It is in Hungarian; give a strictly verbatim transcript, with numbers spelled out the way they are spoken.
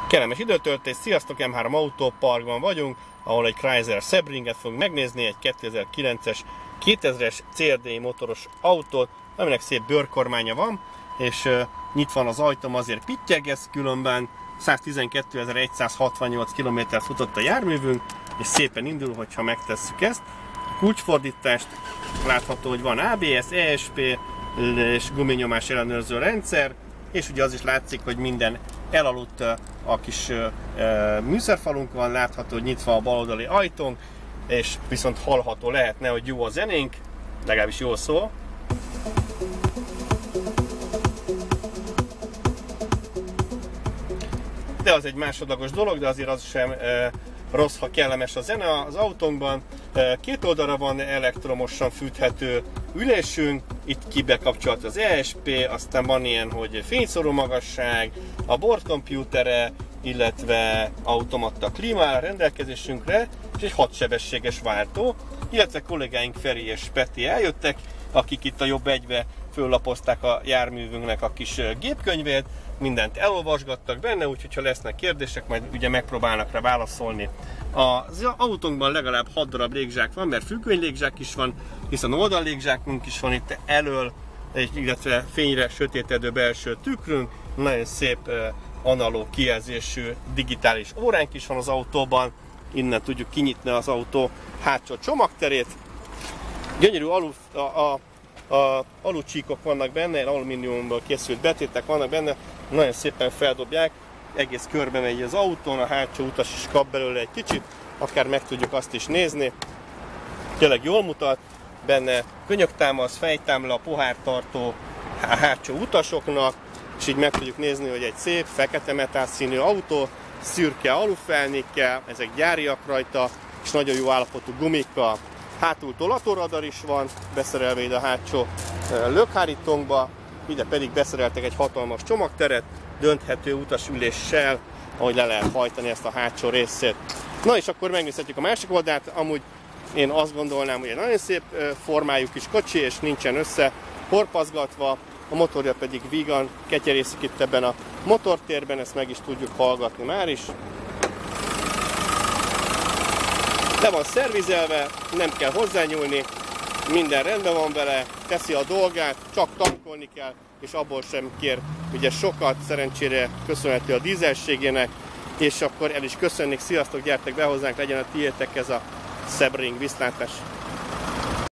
Kellemes időtöltés, sziasztok, M három Autóparkban vagyunk, ahol egy Chrysler Sebringet fogunk megnézni, egy kétezer-kilences, kétezres cé er dé i motoros autót, aminek szép bőrkormánya van, és uh, nyitva van az ajtóm, azért pittyeg, ez különben száztizenkétezer-egyszázhatvannyolc kilométert futott a járművünk, és szépen indul, hogyha megtesszük ezt. A kulcsfordítást látható, hogy van á bé es, é es pé és guminyomás ellenőrző rendszer, és ugye az is látszik, hogy minden elaludt, a kis uh, műszerfalunk van, látható, hogy nyitva a baloldali ajtónk, és viszont hallható lehetne, hogy jó a zenénk, legalábbis jól szól. De az egy másodlagos dolog, de azért az sem uh, rossz, ha kellemes a zene az autónkban. Uh, két oldalra van elektromosan fűthető ülésünk, itt kibekapcsolt az é es pé, aztán van ilyen, hogy fényszóró magasság, a bordkompjútere, illetve automata klíma rendelkezésünkre, és egy hat sebességes váltó, illetve kollégáink Feri és Peti eljöttek, akik itt a jobb egybe föllapozták a járművünknek a kis gépkönyvét, mindent elolvasgattak benne, úgyhogy ha lesznek kérdések, majd ugye megpróbálnak rá válaszolni. Az autónkban legalább hat darab légzsák van, mert függönylégzsák is van, hiszen oldallégzsákunk is van itt elől, illetve fényre sötétedő belső tükrünk, nagyon szép analóg kijelzésű digitális óránk is van az autóban, innen tudjuk kinyitni az autó hátsó csomagterét. Gyönyörű alu, a, a, a alucsíkok vannak benne, alumíniumból készült betétek vannak benne, nagyon szépen feldobják, egész körbe megy az autón, a hátsó utas is kap belőle egy kicsit, akár meg tudjuk azt is nézni. Tényleg jól mutat, benne könyöktámasz, fejtámla, pohártartó a hátsó utasoknak, és így meg tudjuk nézni, hogy egy szép fekete metál színű autó, szürke alufelnikkel, ezek gyáriak rajta, és nagyon jó állapotú gumikkal. Hátul tolatóradar is van, beszerelve ide a hátsó lökhárítónkba, ide pedig beszereltek egy hatalmas csomagteret, dönthető utasüléssel, ahogy le lehet hajtani ezt a hátsó részét. Na és akkor megnézhetjük a másik oldalt, amúgy én azt gondolnám, hogy egy nagyon szép formájú kis kocsi, és nincsen össze horpazgatva, a motorja pedig vígan ketyerészik itt ebben a motortérben, ezt meg is tudjuk hallgatni már is. Le van szervizelve, nem kell hozzányúlni, minden rendben van vele, teszi a dolgát, csak tankolni kell, és abból sem kér ugye sokat, szerencsére köszönhető a dízelségének, és akkor el is köszönnék, sziasztok, gyertek be hozzánk, legyen a tiétek ez a Sebring, viszlátás!